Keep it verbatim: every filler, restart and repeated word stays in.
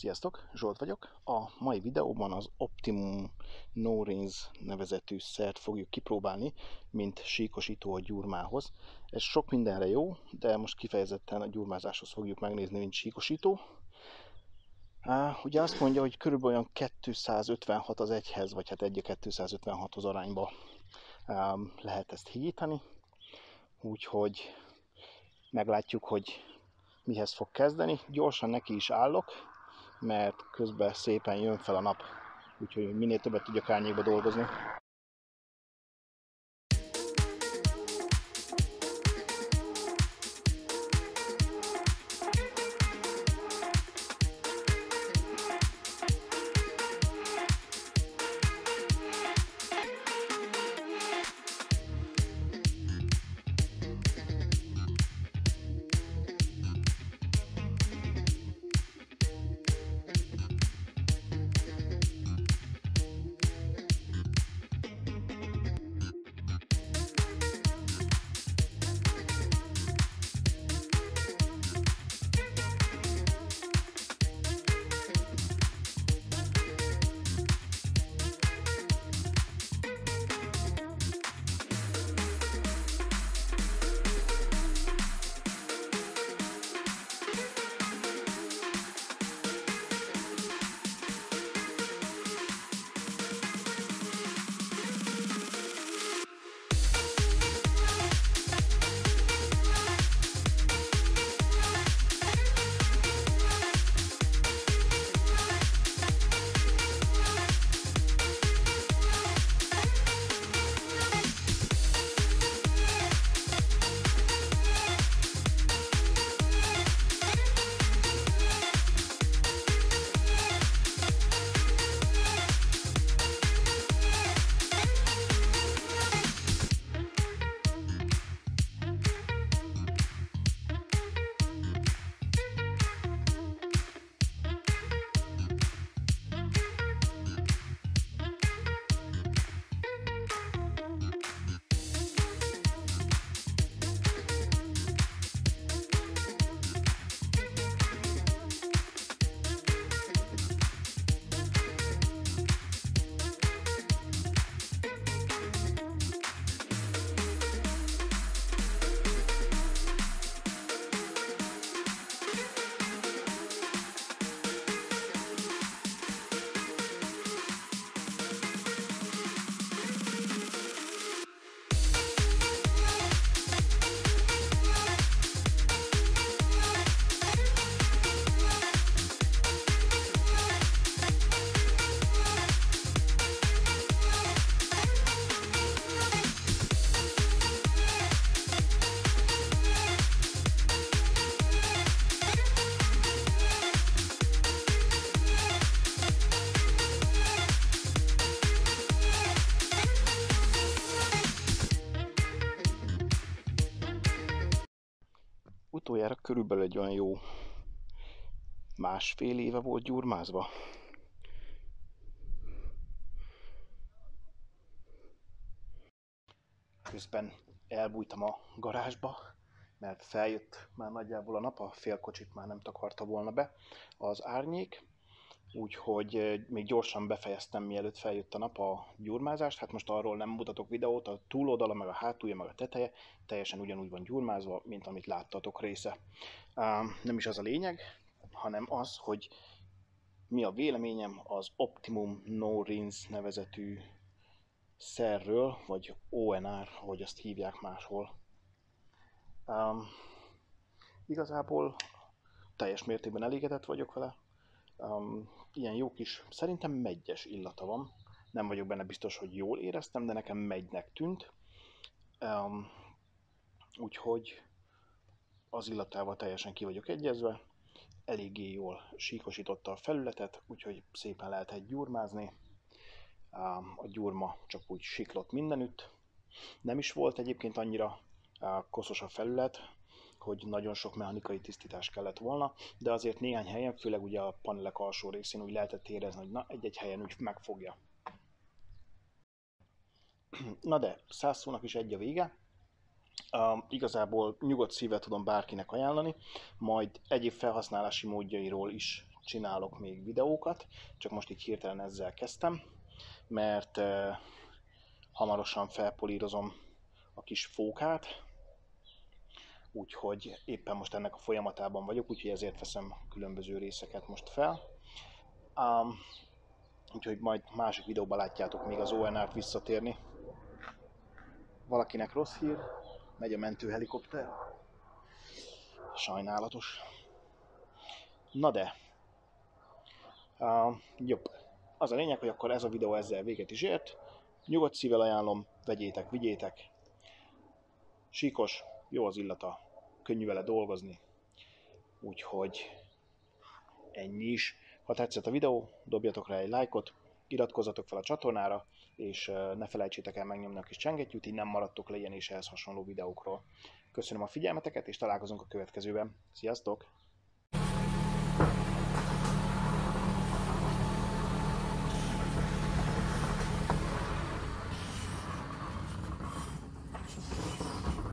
Sziasztok, Zsolt vagyok. A mai videóban az Optimum No Rinse nevezetű szert fogjuk kipróbálni, mint síkosító a gyurmához. Ez sok mindenre jó, de most kifejezetten a gyurmázáshoz fogjuk megnézni, mint síkosító. Ugye azt mondja, hogy körülbelül olyan kétszázötvenhat az egyhez, vagy hát egy a kétszázötvenhathoz arányba lehet ezt hígítani. Úgyhogy meglátjuk, hogy mihez fog kezdeni. Gyorsan neki is állok, mert közben szépen jön fel a nap, úgyhogy minél többet tudjak árnyékba dolgozni. Utoljára körülbelül egy olyan jó másfél éve volt gyurmázva. Közben elbújtam a garázsba, mert feljött már nagyjából a nap, a félkocsit már nem takarta volna be az árnyék, úgyhogy még gyorsan befejeztem, mielőtt feljött a nap a gyurmázást. Hát most arról nem mutatok videót, a túloldala, meg a hátulja, meg a teteje teljesen ugyanúgy van gyurmázva, mint amit láttatok része. Nem is az a lényeg, hanem az, hogy mi a véleményem az Optimum No Rinse nevezetű szerről, vagy o en er, ahogy azt hívják máshol. Um, igazából teljes mértékben elégedett vagyok vele. Um, ilyen jó kis, szerintem meggyes illata van. Nem vagyok benne biztos, hogy jól éreztem, de nekem megynek tűnt. Um, úgyhogy az illatával teljesen ki vagyok egyezve. Eléggé jól síkosította a felületet, úgyhogy szépen lehet gyurmázni. Um, a gyurma csak úgy siklott mindenütt. Nem is volt egyébként annyira uh, koszos a felület, hogy nagyon sok mechanikai tisztítás kellett volna, de azért néhány helyen, főleg ugye a panelek alsó részén úgy lehetett érezni, hogy na, egy-egy helyen úgy megfogja. Na de, száz szónak is egy a vége. Uh, igazából nyugodt szívvel tudom bárkinek ajánlani, majd egyéb felhasználási módjairól is csinálok még videókat, csak most így hirtelen ezzel kezdtem, mert uh, hamarosan felpolírozom a kis fókát, úgyhogy éppen most ennek a folyamatában vagyok, úgyhogy ezért veszem különböző részeket most fel. Um, úgyhogy majd másik videóban látjátok még az o en er-t visszatérni. Valakinek rossz hír, megy a mentőhelikopter. Sajnálatos. Na de, uh, jobb. Az a lényeg, hogy akkor ez a videó ezzel véget is ért. Nyugodt szívvel ajánlom, vegyétek, vigyétek. Síkos, jó az illata, könnyű vele dolgozni. Úgyhogy ennyi is. Ha tetszett a videó, dobjatok rá egy lájkot, iratkozzatok fel a csatornára, és ne felejtsétek el megnyomni a kis csengettyűt, így nem maradtok le ilyen és ehhez hasonló videókról. Köszönöm a figyelmeteket, és találkozunk a következőben. Sziasztok!